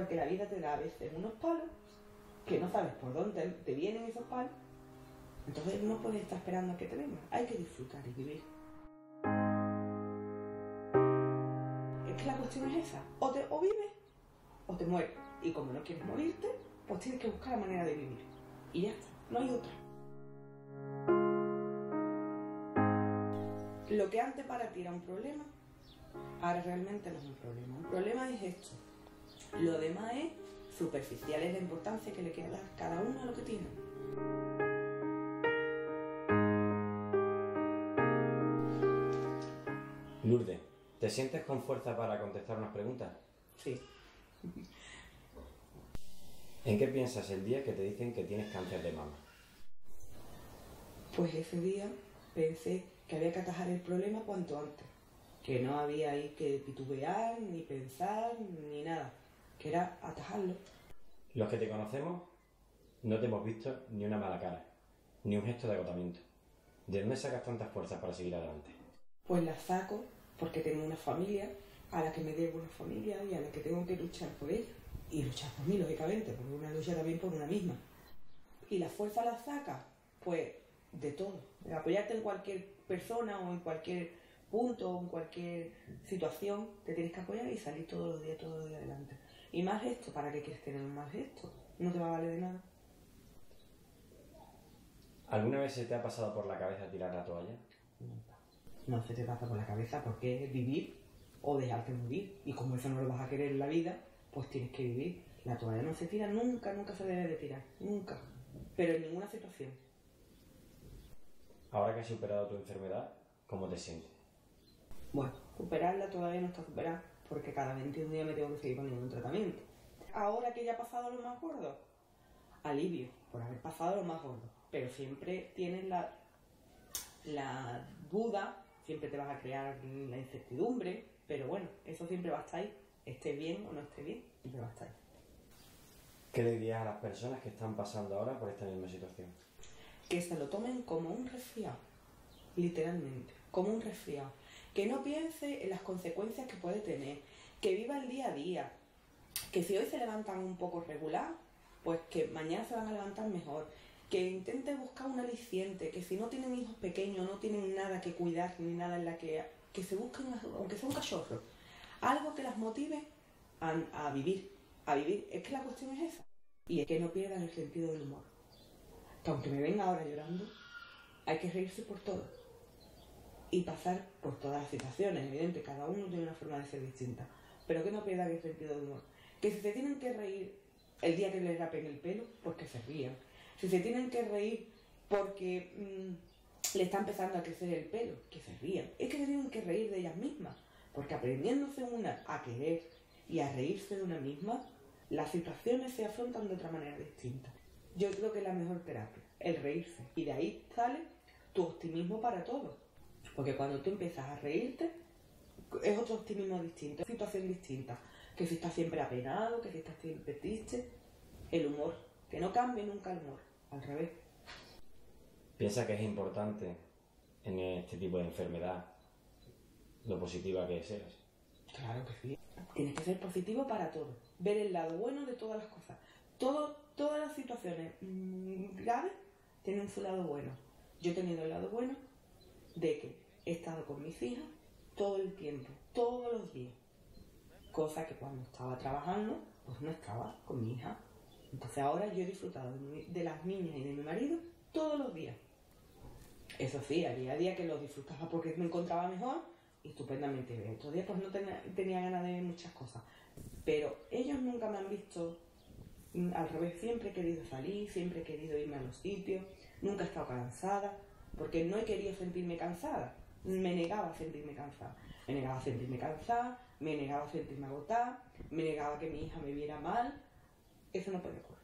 porque la vida te da a veces unos palos que no sabes por dónde te vienen esos palos, entonces no puedes estar esperando a que te vengan, hay que disfrutar y vivir. Es que la cuestión es esa, o vives o te mueres, y como no quieres morirte, pues tienes que buscar la manera de vivir, y ya está, no hay otra. Lo que antes para ti era un problema, ahora realmente no es un problema. Un problema es esto. Lo demás es superficial, es la importancia que le quiere dar cada uno a lo que tiene. Lourdes, ¿te sientes con fuerza para contestar unas preguntas? Sí. ¿En qué piensas el día que te dicen que tienes cáncer de mama? Pues ese día pensé que había que atajar el problema cuanto antes, que no había ahí que titubear, ni pensar, ni nada, que era atajarlo. Los que te conocemos no te hemos visto ni una mala cara, ni un gesto de agotamiento. ¿De dónde sacas tantas fuerzas para seguir adelante? Pues las saco porque tengo una familia a la que me debo una familia y a la que tengo que luchar por ella. Y luchar por mí, lógicamente, porque una lucha también por una misma. ¿Y la fuerza la sacas? Pues de todo, de apoyarte en cualquier persona o en cualquier punto o en cualquier situación, te tienes que apoyar y salir todos los días adelante. Y más esto, ¿para qué quieres tener más esto? No te va a valer de nada. ¿Alguna vez se te ha pasado por la cabeza tirar la toalla? No se te pasa por la cabeza porque es vivir o dejarte morir. Y como eso no lo vas a querer en la vida, pues tienes que vivir. La toalla no se tira nunca, nunca se debe de tirar, nunca. Pero en ninguna situación. Ahora que has superado tu enfermedad, ¿cómo te sientes? Bueno, superarla todavía no está superada porque cada 21 días me tengo que seguir poniendo un tratamiento. Ahora que ya he pasado lo más gordo, alivio por haber pasado lo más gordo. Pero siempre tienes la duda, siempre te vas a crear la incertidumbre, pero bueno, eso siempre va a estar ahí. Esté bien o no esté bien, siempre va a estar ahí. ¿Qué le dirías a las personas que están pasando ahora por esta misma situación? Que se lo tomen como un resfriado, literalmente, como un resfriado. Que no piense en las consecuencias que puede tener, que viva el día a día, que si hoy se levantan un poco regular, pues que mañana se van a levantar mejor, que intente buscar un aliciente, que si no tienen hijos pequeños, no tienen nada que cuidar ni nada en la que se busquen, aunque sea un cachorro, algo que las motive a vivir, es que la cuestión es esa, y es que no pierdan el sentido del humor. Que aunque me ven ahora llorando, hay que reírse por todo y pasar por todas las situaciones. Evidente, cada uno tiene una forma de ser distinta, pero que no pierdan el sentido del humor. Que si se tienen que reír el día que les rapen el pelo, pues que se rían. Si se tienen que reír porque le está empezando a crecer el pelo, que se rían. Es que se tienen que reír de ellas mismas, porque aprendiéndose una a querer y a reírse de una misma, las situaciones se afrontan de otra manera distinta. Yo creo que es la mejor terapia, el reírse. Y de ahí sale tu optimismo para todo. Porque cuando tú empiezas a reírte, es otro optimismo distinto, situación distinta. Que si estás siempre apenado, que si estás siempre triste. El humor, que no cambie nunca el humor, al revés. ¿Piensa que es importante en este tipo de enfermedad lo positiva que seas? Claro que sí. Tienes que ser positivo para todo. Ver el lado bueno de todas las cosas. Todas las situaciones graves tienen su lado bueno. Yo he tenido el lado bueno de que he estado con mis hijas todo el tiempo, todos los días. Cosa que cuando estaba trabajando, pues no estaba con mi hija. Entonces ahora yo he disfrutado de las niñas y de mi marido todos los días. Eso sí, había días que los disfrutaba porque me encontraba mejor y estupendamente. Otros días pues no tenía ganas de muchas cosas. Pero ellos nunca me han visto al revés. Siempre he querido salir, siempre he querido irme a los sitios, nunca he estado cansada, porque no he querido sentirme cansada. Me negaba a sentirme cansada. Me negaba a sentirme cansada, me negaba a sentirme agotada, me negaba que mi hija me viera mal. Eso no puede ocurrir.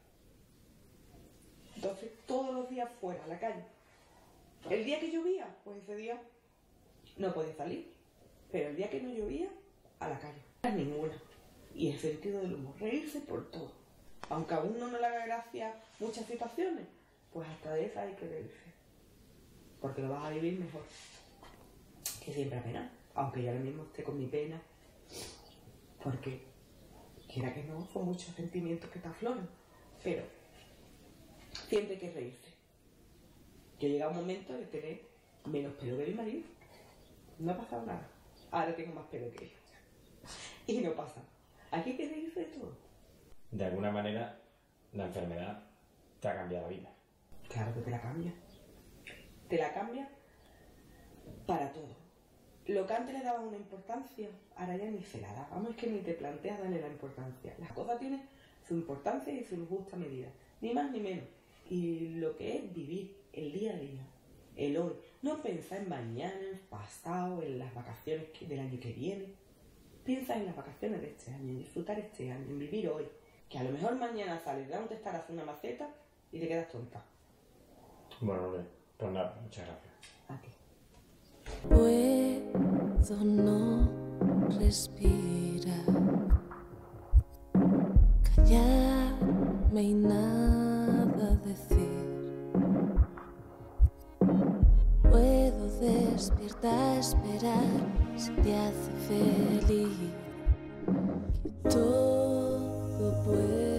Entonces, todos los días fuera, a la calle. El día que llovía, pues ese día no podía salir. Pero el día que no llovía, a la calle. Ninguna. Y el sentido del humor, reírse por todo. Aunque a uno no le haga gracia muchas situaciones, pues hasta de esas hay que reírse. Porque lo vas a vivir mejor que siempre a pena. Aunque yo ahora mismo esté con mi pena. Porque quiera que no, son muchos sentimientos que te afloran. Pero siempre hay que reírse. Yo he llegado a un momento de tener menos pelo que mi marido. No ha pasado nada. Ahora tengo más pelo que él. Y no pasa. Aquí hay que reírse de todo. De alguna manera, la enfermedad te ha cambiado la vida. Claro que te la cambia. Te la cambia para todo. Lo que antes le daba una importancia, ahora ya ni se la da. Vamos, es que ni te planteas darle la importancia. Las cosas tienen su importancia y su justa medida. Ni más ni menos. Y lo que es vivir el día a día, el hoy. No pensar en mañana, en pasado, en las vacaciones del año que viene. Piensa en las vacaciones de este año, en disfrutar este año, en vivir hoy. Que a lo mejor mañana sales de donde estar a hacer una maceta y te quedas tonta. Bueno, pues nada, muchas gracias. A ti. Puedo no respirar, callarme y nada decir. Puedo despierta esperar si te hace feliz. Que todo puede